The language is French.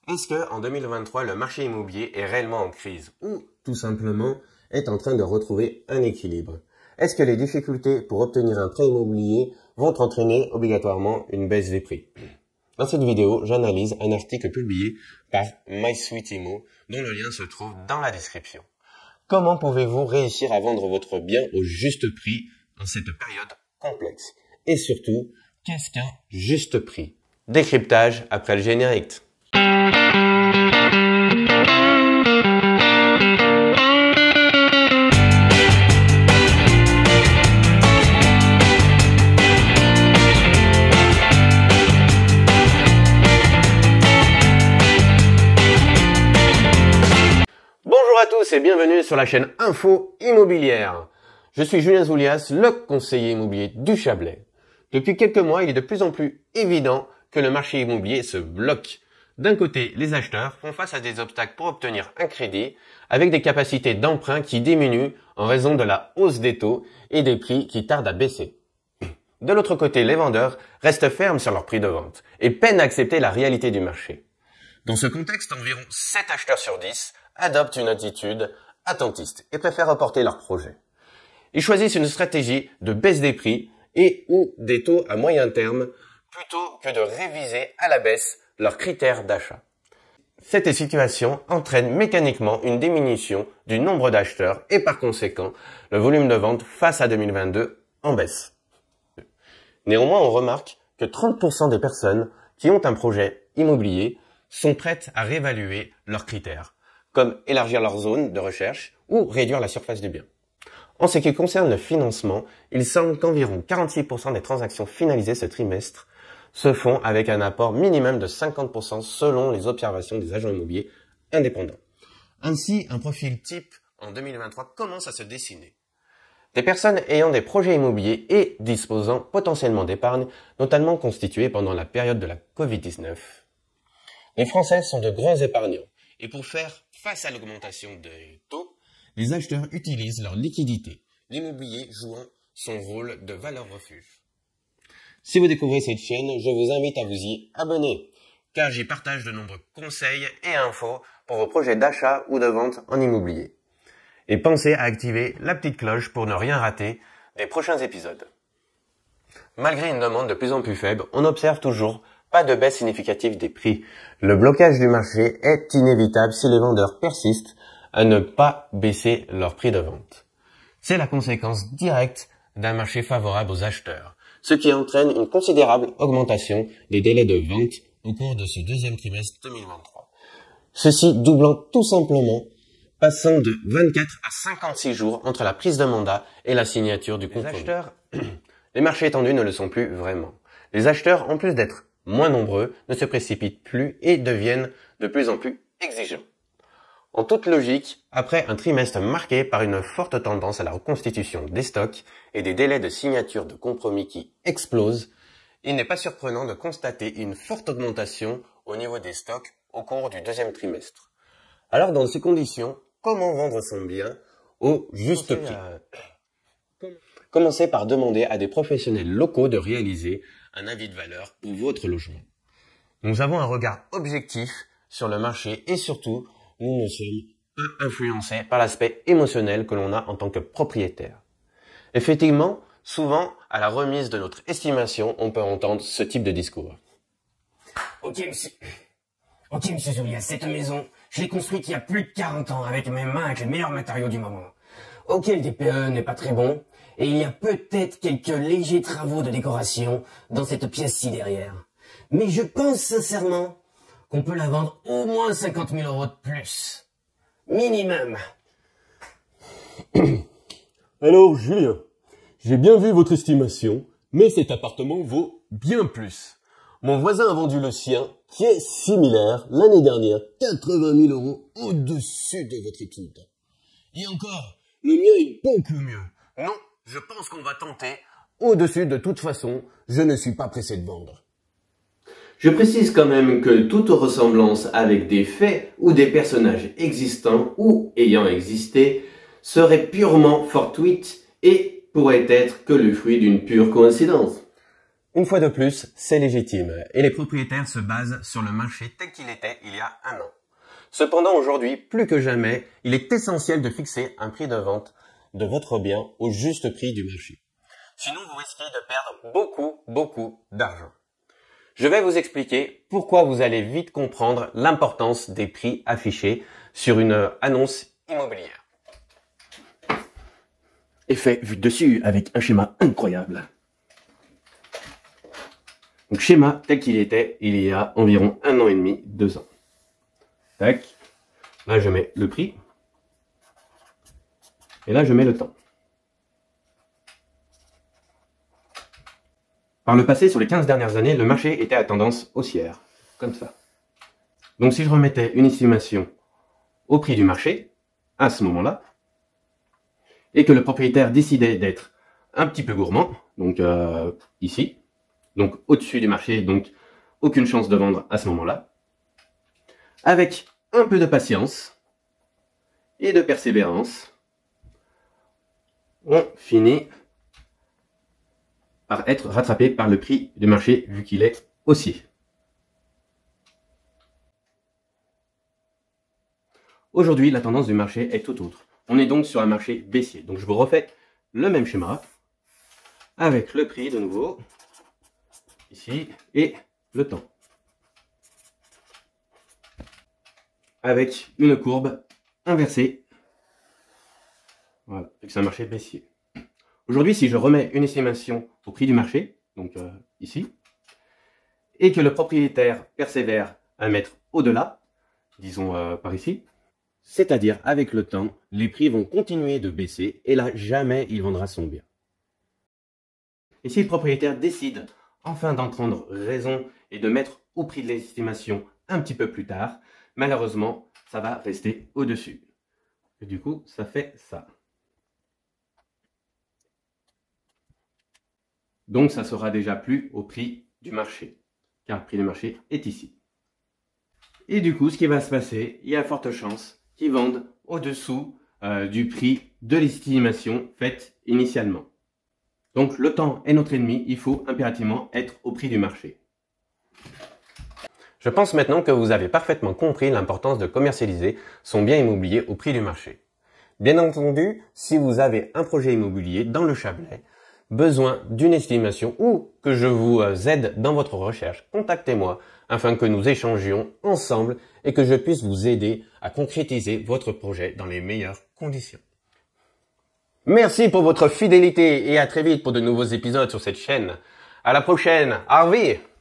Est-ce que en 2023, le marché immobilier est réellement en crise ou tout simplement est en train de retrouver un équilibre? Est-ce que les difficultés pour obtenir un prêt immobilier vont entraîner obligatoirement une baisse des prix? Dans cette vidéo, j'analyse un article publié par MySuiteImmo dont le lien se trouve dans la description. Comment pouvez-vous réussir à vendre votre bien au juste prix dans cette période complexe? Et surtout, qu'est-ce qu'un juste prix? Décryptage après le générique. Bonjour à tous et bienvenue sur la chaîne Info Immobilière. Je suis Julien Zoulias, le conseiller immobilier du Chablais. Depuis quelques mois, il est de plus en plus évident que le marché immobilier se bloque. D'un côté, les acheteurs font face à des obstacles pour obtenir un crédit avec des capacités d'emprunt qui diminuent en raison de la hausse des taux et des prix qui tardent à baisser. De l'autre côté, les vendeurs restent fermes sur leur prix de vente et peinent à accepter la réalité du marché. Dans ce contexte, environ 7 acheteurs sur 10 adoptent une attitude attentiste et préfèrent reporter leur projet. Ils choisissent une stratégie de baisse des prix et ou des taux à moyen terme plutôt que de réviser à la baisse leurs critères d'achat. Cette situation entraîne mécaniquement une diminution du nombre d'acheteurs et par conséquent le volume de vente face à 2022 en baisse. Néanmoins, on remarque que 30% des personnes qui ont un projet immobilier sont prêtes à réévaluer leurs critères, comme élargir leur zone de recherche ou réduire la surface du bien. En ce qui concerne le financement, il semble qu'environ 46% des transactions finalisées ce trimestre se font avec un apport minimum de 50% selon les observations des agents immobiliers indépendants. Ainsi, un profil type en 2023 commence à se dessiner. Des personnes ayant des projets immobiliers et disposant potentiellement d'épargne, notamment constituée pendant la période de la Covid-19. Les Français sont de grands épargnants et pour faire face à l'augmentation des taux, les acheteurs utilisent leur liquidité, l'immobilier jouant son rôle de valeur refuge. Si vous découvrez cette chaîne, je vous invite à vous y abonner, car j'y partage de nombreux conseils et infos pour vos projets d'achat ou de vente en immobilier. Et pensez à activer la petite cloche pour ne rien rater des prochains épisodes. Malgré une demande de plus en plus faible, on n'observe toujours pas de baisse significative des prix. Le blocage du marché est inévitable si les vendeurs persistent à ne pas baisser leur prix de vente. C'est la conséquence directe d'un marché favorable aux acheteurs, ce qui entraîne une considérable augmentation des délais de vente au cours de ce deuxième trimestre 2023. Ceci doublant tout simplement, passant de 24 à 56 jours entre la prise de mandat et la signature du compromis. Les marchés étendus ne le sont plus vraiment. Les acheteurs, en plus d'être moins nombreux, ne se précipitent plus et deviennent de plus en plus exigeants. En toute logique, après un trimestre marqué par une forte tendance à la reconstitution des stocks et des délais de signature de compromis qui explosent, il n'est pas surprenant de constater une forte augmentation au niveau des stocks au cours du deuxième trimestre. Alors dans ces conditions, comment vendre son bien au juste prix? Commencez par demander à des professionnels locaux de réaliser un avis de valeur pour votre logement. Nous avons un regard objectif sur le marché et surtout, nous ne sommes pas influencés par l'aspect émotionnel que l'on a en tant que propriétaire. Effectivement, souvent, à la remise de notre estimation, on peut entendre ce type de discours. Ok, monsieur Zoulias, cette maison, je l'ai construite il y a plus de 40 ans avec mes mains, avec les meilleurs matériaux du moment. Ok, le DPE n'est pas très bon, et il y a peut-être quelques légers travaux de décoration dans cette pièce-ci derrière. Mais je pense sincèrement qu'on peut la vendre au moins 50 000 € de plus. Minimum. Alors, Julien, j'ai bien vu votre estimation, mais cet appartement vaut bien plus. Mon voisin a vendu le sien, qui est similaire, l'année dernière, 80 000 € au-dessus de votre étude. Et encore, le mien est beaucoup mieux. Non, je pense qu'on va tenter. Au-dessus, de toute façon, je ne suis pas pressé de vendre. Je précise quand même que toute ressemblance avec des faits ou des personnages existants ou ayant existé serait purement fortuite et pourrait être que le fruit d'une pure coïncidence. Une fois de plus, c'est légitime et les propriétaires se basent sur le marché tel qu'il était il y a un an. Cependant, aujourd'hui, plus que jamais, il est essentiel de fixer un prix de vente de votre bien au juste prix du marché. Sinon, vous risquez de perdre beaucoup d'argent. Je vais vous expliquer pourquoi vous allez vite comprendre l'importance des prix affichés sur une annonce immobilière. Effet vue dessus avec un schéma incroyable. Donc schéma tel qu'il était il y a environ 1 an et demi, 2 ans. Tac. Là je mets le prix. Et là je mets le temps. Par le passé, sur les 15 dernières années, le marché était à tendance haussière. Comme ça. Donc si je remettais une estimation au prix du marché, à ce moment-là, et que le propriétaire décidait d'être un petit peu gourmand, donc ici, donc au-dessus du marché, donc aucune chance de vendre à ce moment-là, avec un peu de patience et de persévérance, on finit par être rattrapé par le prix du marché vu qu'il est haussier. Aujourd'hui, la tendance du marché est tout autre. On est donc sur un marché baissier. Donc je vous refais le même schéma avec le prix de nouveau ici et le temps. Avec une courbe inversée. Voilà, c'est un marché baissier. Aujourd'hui, si je remets une estimation au prix du marché, donc ici, et que le propriétaire persévère à mettre au-delà, disons par ici, c'est-à-dire avec le temps, les prix vont continuer de baisser et là, jamais il vendra son bien. Et si le propriétaire décide enfin d'en prendre raison et de mettre au prix de l'estimation un petit peu plus tard, malheureusement, ça va rester au-dessus. Et du coup, ça fait ça. Donc, ça sera déjà plus au prix du marché, car le prix du marché est ici. Et du coup, ce qui va se passer, il y a forte chance qu'ils vendent au-dessous du prix de l'estimation faite initialement. Donc, le temps est notre ennemi, il faut impérativement être au prix du marché. Je pense maintenant que vous avez parfaitement compris l'importance de commercialiser son bien immobilier au prix du marché. Bien entendu, si vous avez un projet immobilier dans le Chablais, besoin d'une estimation ou que je vous aide dans votre recherche, contactez-moi afin que nous échangions ensemble et que je puisse vous aider à concrétiser votre projet dans les meilleures conditions. Merci pour votre fidélité et à très vite pour de nouveaux épisodes sur cette chaîne. À la prochaine, au revoir.